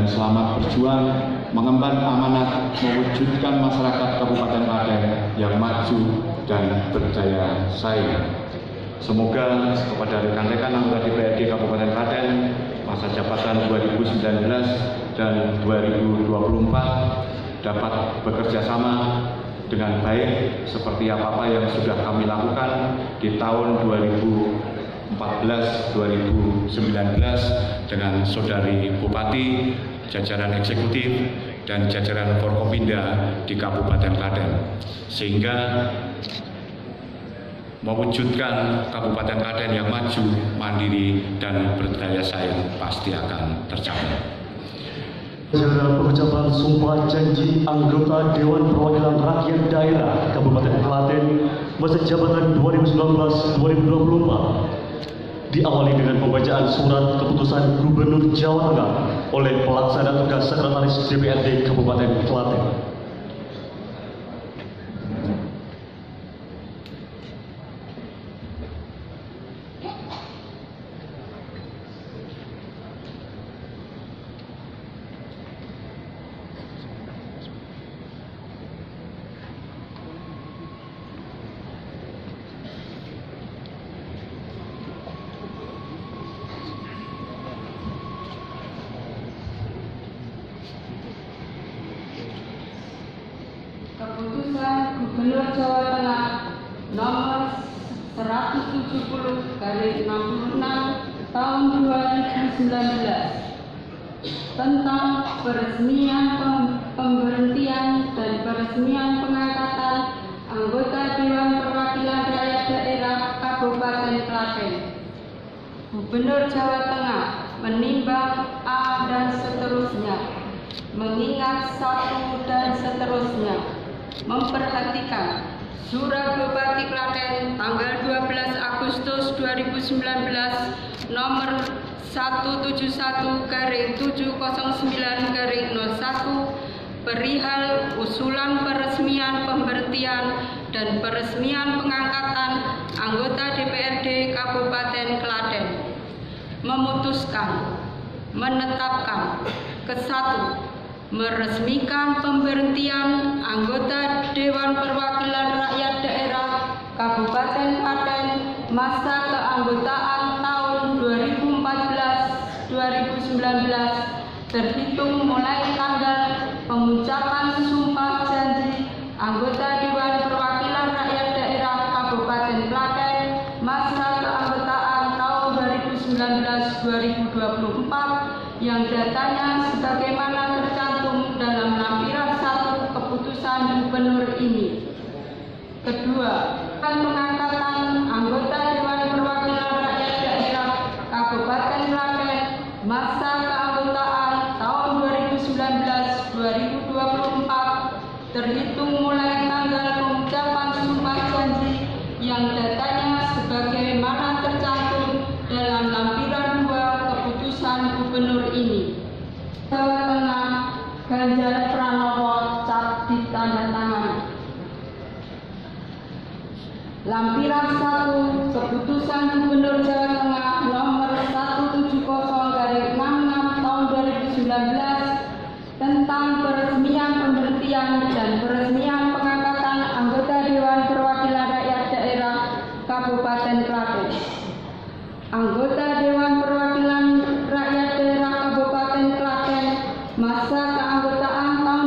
dan selamat berjuang mengemban amanat mewujudkan masyarakat Kabupaten Klaten yang maju dan berdaya saing. Semoga kepada rekan-rekan anggota DPRD Kabupaten Klaten masa jabatan 2019 dan 2024 dapat bekerja sama dengan baik seperti apa-apa yang sudah kami lakukan di tahun 2014-2019 dengan Saudari Bupati, jajaran eksekutif, dan jajaran Forkopimda di Kabupaten Klaten, sehingga mewujudkan Kabupaten Klaten yang maju, mandiri, dan berdaya saing pasti akan tercapai. Dalam pengucapan sumpah janji anggota Dewan Perwakilan Rakyat Daerah Kabupaten Klaten masa jabatan 2019-2024 diawali dengan pembacaan surat keputusan Gubernur Jawa Tengah oleh pelaksana tugas Sekretaris DPRD Kabupaten Klaten. Keputusan Gubernur Jawa Tengah nomor 170/66 tahun 2019 tentang peresmian pemberhentian dan peresmian pengangkatan anggota Dewan Perwakilan Rakyat Daerah Kabupaten Klaten. Gubernur Jawa Tengah menimbang A dan seterusnya, mengingat 1 dan seterusnya, memperhatikan Surat Bupati Klaten tanggal 12 Agustus 2019 nomor 171/709/01 perihal usulan peresmian pemberhentian dan peresmian pengangkatan anggota DPRD Kabupaten Klaten, memutuskan menetapkan ke-1, meresmikan pemberhentian anggota Dewan Perwakilan Rakyat Daerah Kabupaten Klaten masa keanggotaan tahun 2014-2019 terhitung mulai tanggal pengucapan sumpah janji anggota Dewan Perwakilan Rakyat Daerah Kabupaten Klaten masa keanggotaan tahun 2019-2024 yang datanya sebagaimana tercantum dalam lampiran 1 keputusan Gubernur ini. Kedua, pengangkatan anggota Dewan Perwakilan Rakyat Daerah Kabupaten Klaten masa keanggotaan tahun 2019-2024 terhitung mulai tanggal pengucapan sumpah janji yang datanya sebagaimana tercantum dalam lampiran 2 keputusan Gubernur ini. Jawa Tengah, Ganjar Pranowo, cap ditandatangani. Lampiran 1 keputusan Gubernur Jawa Tengah nomor 170/66 tahun 2019 tentang peresmian pemberhentian dan peresmian pengangkatan anggota Dewan Perwakilan Rakyat Daerah Kabupaten Klaten. Anggota Dewan Perwakilan Rakyat Daerah Kabupaten Klaten masa keanggotaan tahun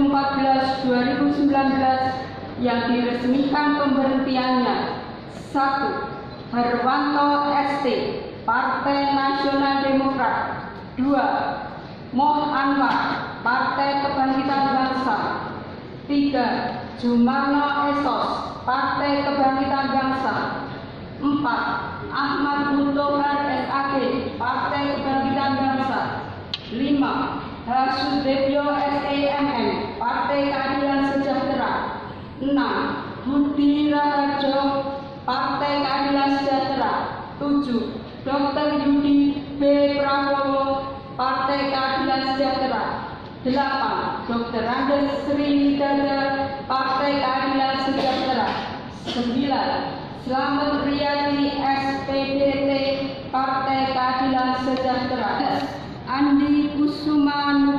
2014-2019 yang diresmikan pemberhentiannya: 1. Herwanto ST, Partai Nasional Demokrat. 2. Moh Anwar, Partai Kebangkitan Bangsa. 3. Jumarno Esos, Partai Kebangkitan Bangsa. 4. Ahmad Muntohar SAG, Partai Kebangkitan Bangsa. 5. Hasudebyo SEMN, Partai Keadilan Sejahtera. 6. Budi Raharjo, Partai Keadilan Sejahtera. 7. Dr. Yudi B. Prabowo, Partai Keadilan Sejahtera. 8. Dr. Andes Sri Hidayat, Partai Keadilan Sejahtera. 9. Slamet Riyadi SPDT, Partai Keadilan Sejahtera. Andi Kusuma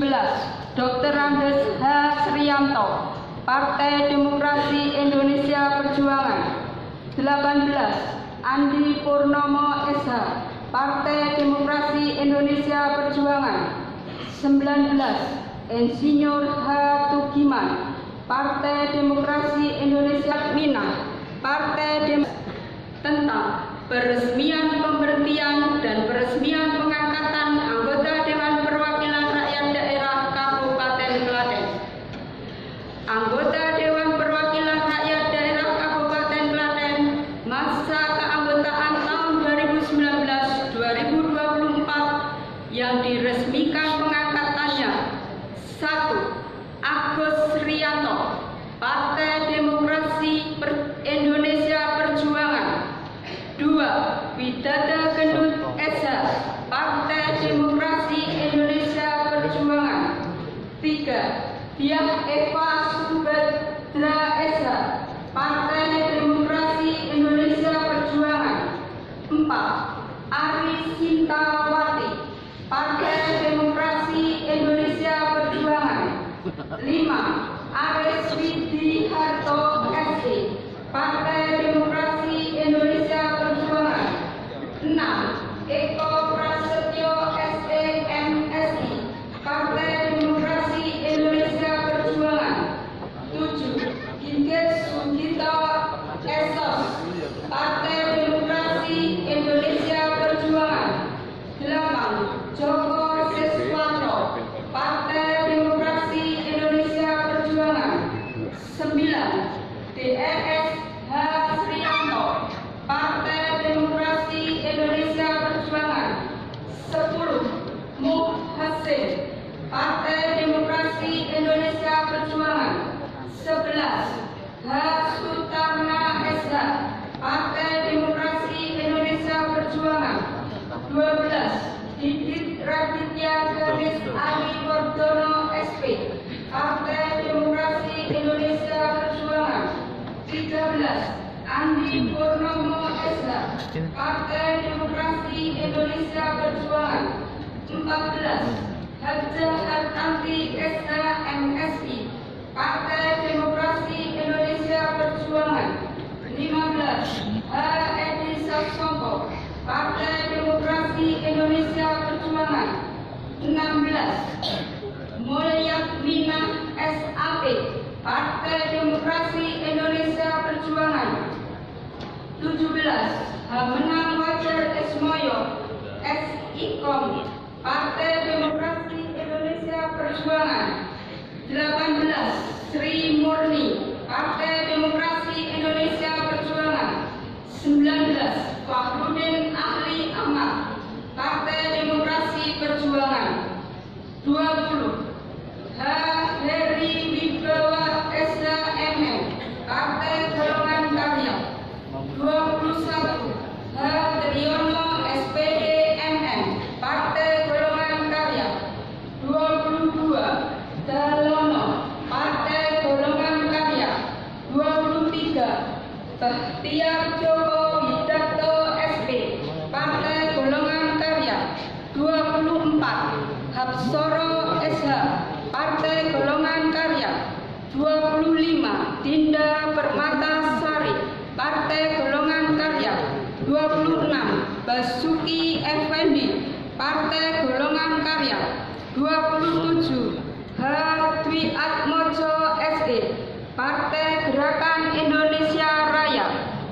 Dr. Andes H. Srianto, Partai Demokrasi Indonesia Perjuangan. 18. Andi Purnomo SH, Partai Demokrasi Indonesia Perjuangan. 19. Insinyur H. Tugiman, Partai Demokrasi Indonesia Minang, Partai tentang peresmian pemberhentian dan peresmian pengangkatan anggota Dewan Perwakilan Rakyat Daerah Kabupaten Klaten. Anggota Dewan Perwakilan Rakyat Daerah Kabupaten Klaten masa keanggotaan tahun 2019-2024 yang diresmikan pengangkatannya. 1. Agus Rianto, Partai Demokrasi Indonesia Perjuangan. 2. Widada Gendut SH, Partai Demokrasi Indonesia Perjuangan. 3. Diah Eva Subedra SH, Partai Demokrasi Indonesia Perjuangan. 4. Ari Sintawati, Partai Demokrasi Indonesia Perjuangan. 5. Aris Widiharto SC, Partai Demokrasi Indonesia Perjuangan. 6. Eko Prasetyo SE MSI, Partai Demokrasi Indonesia Perjuangan. 7. Ginges Sugito Esos, Partai Demokrasi Indonesia Perjuangan. 8. Joko Siswanto, Partai Demokrasi Indonesia Perjuangan. 9. DRS H. Srianto, Partai Demokrasi Indonesia Perjuangan. 10. Muhsin, Partai Demokrasi Indonesia Perjuangan. 11. H. Sutarna SH, Partai Demokrasi Indonesia Perjuangan. 12. Didit Raditya Ganis Adi Wardono SP, Partai Demokrasi Indonesia Perjuangan. 13. Andi Purnomo SH, Partai Demokrasi Indonesia Perjuangan. 14. Haja Hartanti SH MSI, Partai Demokrasi Indonesia Perjuangan. 15. H. Edi Saksongko, Partai Demokrasi Indonesia Perjuangan. 16. Mulyadmina SAP, Partai Demokrasi Indonesia Perjuangan. 17. Hamenang Wajar Ismoyo SIKOM, Partai Demokrasi Indonesia Perjuangan. 18. Sri Murni, Partai Demokrasi Indonesia Perjuangan. 19. Fakhrudin Ahli Ahmad, Partai Demokrasi Perjuangan. 20. H. Heri Wibawa SHMM, Partai Golongan Karya. 21. H. Triyono SPD MM, Partai Golongan Karya. 22. Dalono, Partai Golongan Karya. 23. Bahtiar Joko Widarto SP, Partai Golongan Karya. 24. Hapsoro SH, Partai Golongan Karya. 25. Dinda Permatasari, Partai Golongan Karya. 26. Basuki Effendi, Partai Golongan Karya. 27. H. Dwi Atmojo SE, Partai Gerakan Indonesia Raya.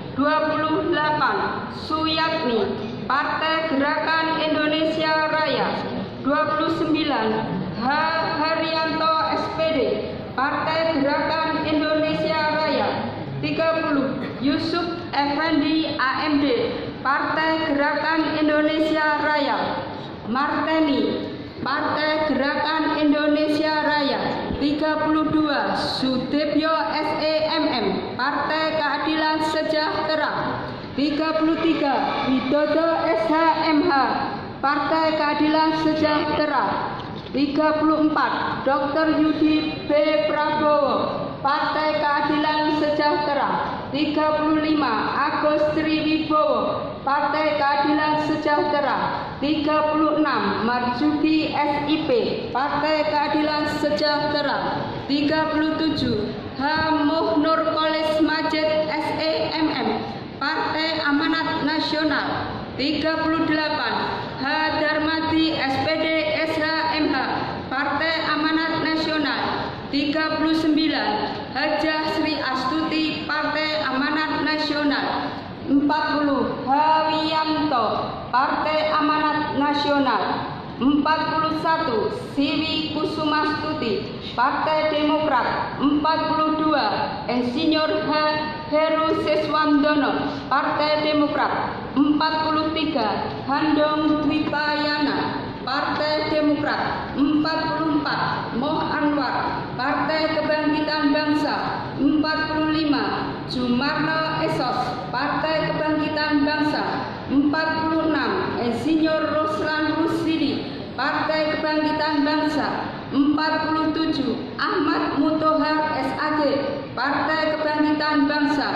28. Suyatmi, Partai Gerakan Indonesia Raya. 29. H. Haryanto SPD, Partai Gerakan Indonesia Raya. 30. Yusuf Effendi AMD, Partai Gerakan Indonesia Raya. Marteni, Partai Gerakan Indonesia Raya. 32. Sudebyo SEMM, Partai Keadilan Sejahtera. 33. Widodo SHMH, Partai Keadilan Sejahtera. 34. Dr. Yudi B. Prabowo, Partai Keadilan Sejahtera. 35 Agus Triwibowo, Partai Keadilan Sejahtera. 36 Marzuki SIP, Partai Keadilan Sejahtera. 37 H. Muhnur Kholis Majid SEMM, Partai Amanat Nasional. 38 H. Darmati SPD SHMH, Partai Amanat Nasional. 39 Hajah Sri Astuti, Partai Amanat Nasional. 40 H. Wiyanto, Partai Amanat Nasional. 41 Siwi Kusumastuti, Partai Demokrat. 42 Insinyur Heru Siswandono, Partai Demokrat. 43 Handong Dwipayana, Partai Demokrat. 44 Moh Anwar, Partai Kebangkitan Bangsa. 45 Jumarno Esos, Partai Kebangkitan Bangsa. 46 Insinyur Ruslan Rusidi, Partai Kebangkitan Bangsa. 47 Ahmad Mutohar SAG, Partai Kebangkitan Bangsa.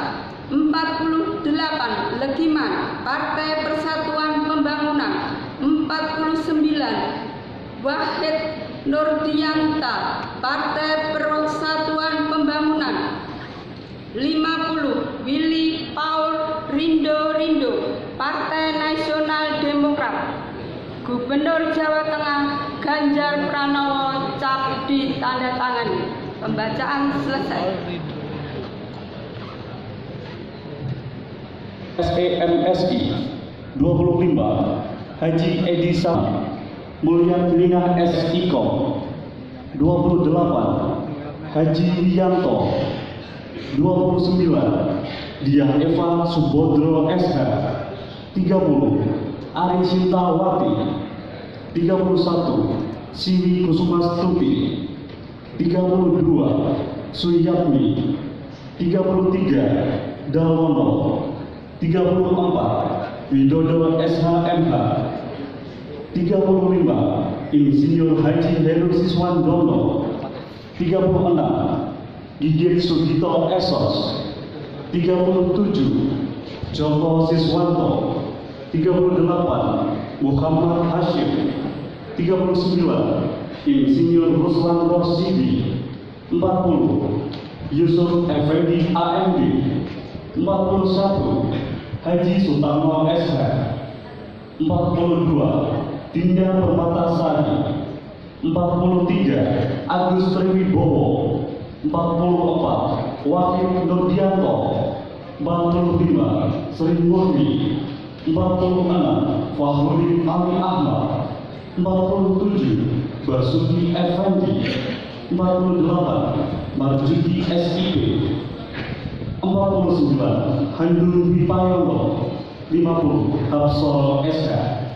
48 Legiman, Partai Persatuan Pembangunan. 49 Wahid Nurdianta, Partai Persatuan Pembangunan. 50 Willy Paul Rindo, Partai Nasional Demokrat. Gubernur Jawa Tengah Ganjar Pranowo cap ditandatangani. Pembacaan selesai. SEMSI 25 Haji Edi Sami, Mulyadiningah SIKOM. 28 Haji Wiyanto. 29 Diah Eva Subodro SH. 30 Ari Sintawati. 31 Siwi Kusumastuti. 32 Suyatmi. 33 Dalwono. 34 Widodo SHMH. 35 Insinyur Haji Heru Siswandono. 36 Gigit Sugito Esos. 37 Joko Siswanto. 38 Muhammad Hashim. 39 Insinyur Ruslan Rosidi. 40 Yusuf Effendi AMD. 41 Haji Sutarno SH. 42 Dinda Permatasari. 43 Agus Triwibowo. 44 Wahid Nurdianto. 45 Sri Murni. 46 Fahrudin Ali Ahmad. 47 Basuki Effendi. 48 Marzuki SIP. 49 Handung Wipayono. 50 Hapsol SK.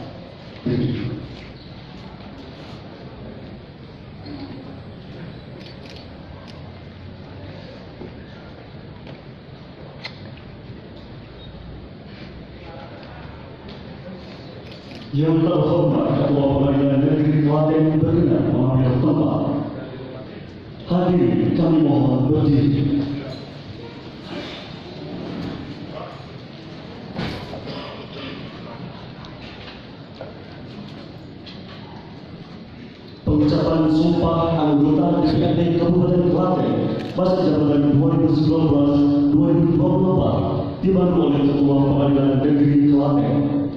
Yang terhormat Ketua Pengadilan Negeri Klaten berkenan mengambil tempat. Hadirin kami mohon berdiri. Pengucapan sumpah anggota DPRD Kabupaten Klaten masa jabatan 2019-2024 dibantu oleh Ketua Pengadilan Negeri Klaten.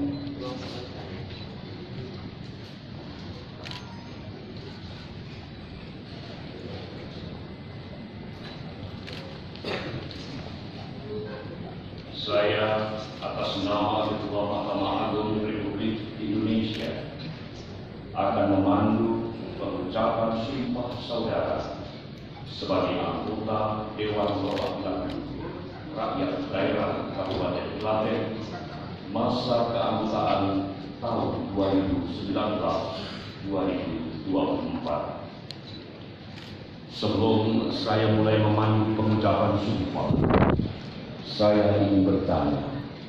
Saya atas nama Ketua Mahkamah Agung Republik Indonesia akan memandu pengucapan sumpah saudara sebagai anggota Dewan Perwakilan Rakyat Daerah Kabupaten Klaten masa keanggotaan tahun 2019-2024. Sebelum saya mulai memandu pengucapan sumpah, saya ingin bertanya,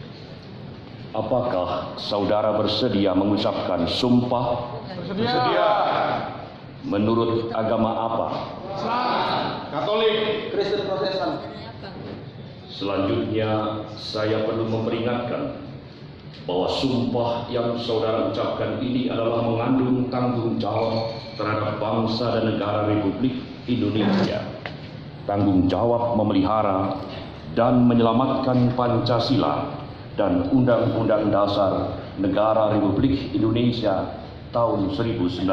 apakah saudara bersedia mengucapkan sumpah? Bersedia. Menurut agama apa? Islam, Katolik, Kristen Protestan. Selanjutnya, saya perlu memperingatkan bahwa sumpah yang saudara ucapkan ini adalah mengandung tanggung jawab terhadap bangsa dan negara Republik Indonesia. Tanggung jawab memelihara dan menyelamatkan Pancasila dan Undang-Undang Dasar Negara Republik Indonesia tahun 1945,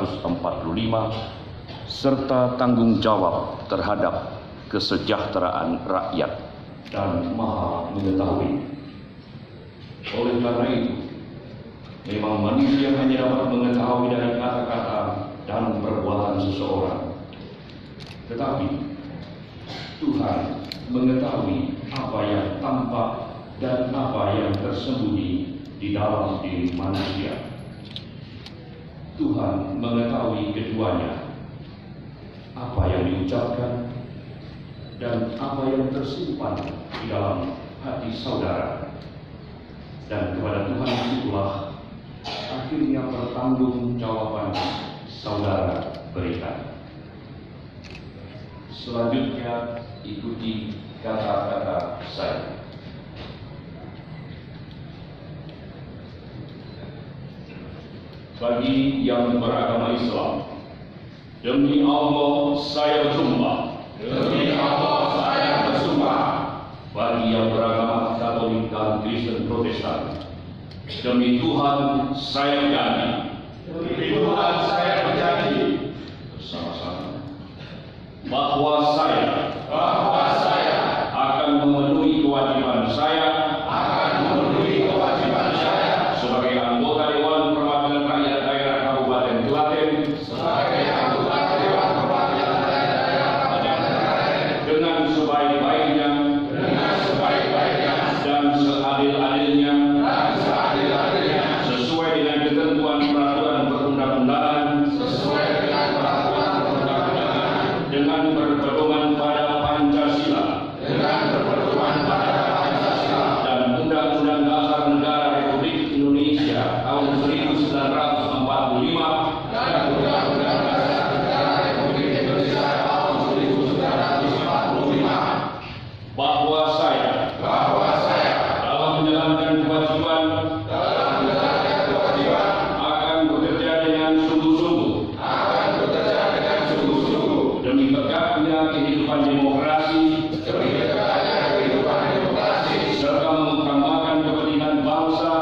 serta tanggung jawab terhadap kesejahteraan rakyat dan Maha Mengetahui. Oleh karena itu, memang manusia hanya dapat mengetahui dari kata-kata dan perbuatan seseorang. Tetapi Tuhan mengetahui apa yang tampak dan apa yang tersembunyi di dalam diri manusia. Tuhan mengetahui keduanya, apa yang diucapkan dan apa yang tersimpan di dalam hati saudara. Dan kepada Tuhan itulah akhirnya pertanggungjawaban saudara berikan. Selanjutnya ikuti kata-kata saya. Bagi yang beragama Islam, demi Allah saya bersumpah. Demi Allah saya bersumpah. Bagi yang beragama Katolik dan Kristen Protestan, demi Tuhan saya berjanji. Demi Tuhan saya berjanji. Bersama-sama. Bahwa saya akan memenuhi kewajiban saya. Sebagai anggota Dewan Perwakilan Rakyat Daerah Kabupaten Klaten. Dengan sebaik-baiknya. Dan seadil-adilnya. Sesuai dengan ketentuan peraturan perundang-undangan. Dengan berpedoman pada Pancasila. Dan Undang-Undang Dasar Negara Republik Indonesia tahun 1945. Bahwa saya dalam menjalankan kewajiban akan bekerja dengan sungguh-sungguh demi tegaknya kehidupan demokrasi serta mengutamakan kepentingan bangsa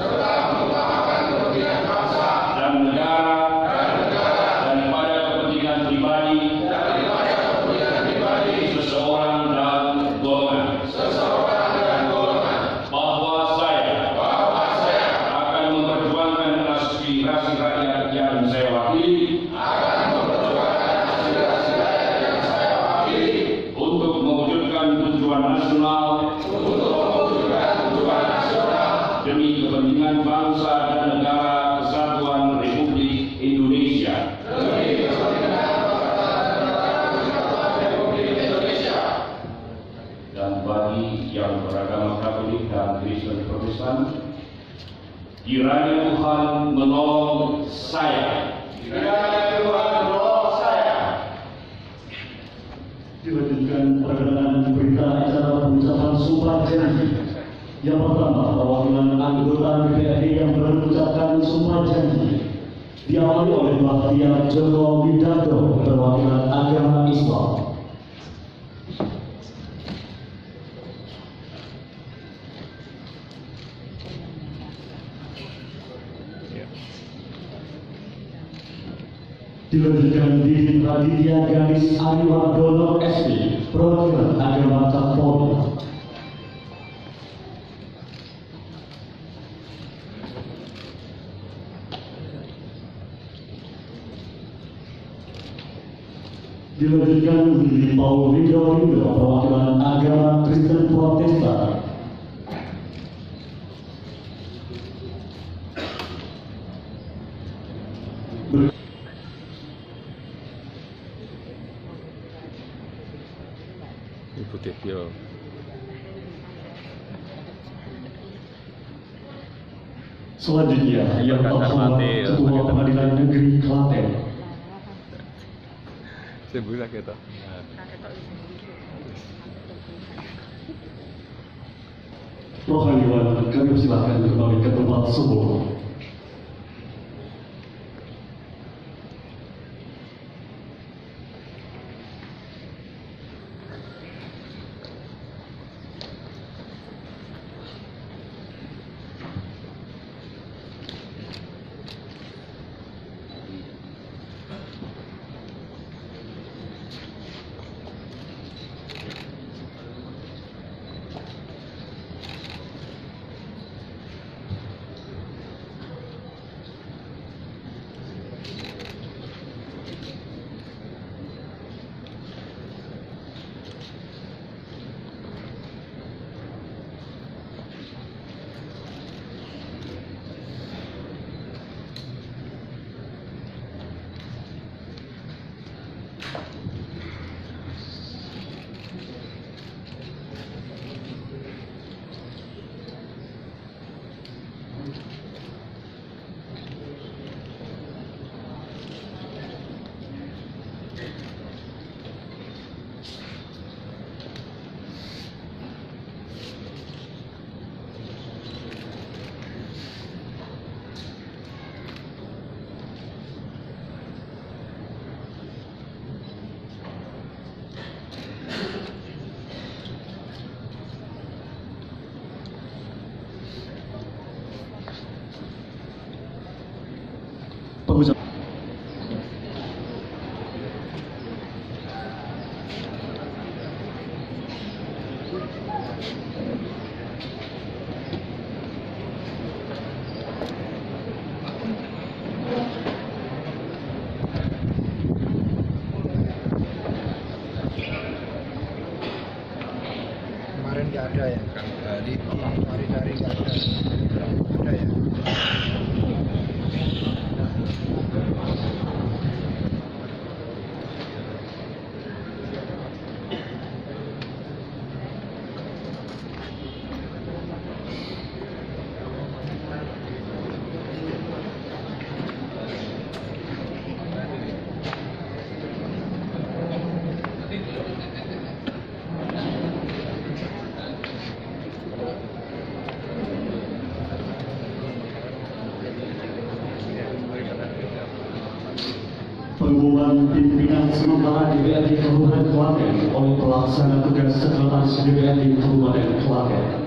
dan negara daripada kepentingan pribadi seseorang dan golongan. Bahwa saya akan memperjuangkan aspirasi rakyat yang saya wakili untuk mewujudkan tujuan nasional demi kepentingan bangsa dan negara kesatuan Republik Indonesia. Dan bagi yang beragama Katolik dan Kristen Protestan, kiranya Tuhan menolong saya. Dilanjutkan perkenaan berita acara pengucapan sumpah janji. Yang pertama, perwakilan anggota DPRD yang mengucapkan sumpah janji diawali oleh Bakhtiar Joko Widodo, perwakilan agama Islam. Dilanjutkan Didit Raditya Ganis Ariwardono SP, perwakilan agama Kapolri. Dilanjutkan Didi Paul Rindo, perwakilan agama Kristen Protestan. Putih ya. Selanjutnya yang pertama Ketua Pengadilan Negeri Klaten. Saya buka kita. Prof. Iwan, kami persilahkan kembali ke tempat semula. Kemarin nggak ada ya? Hari-hari nggak ada. Ada ya? Pengumuman pimpinan sementara DPRD Kabupaten Klaten oleh pelaksana tugas Sekretaris DPRD Kabupaten Klaten.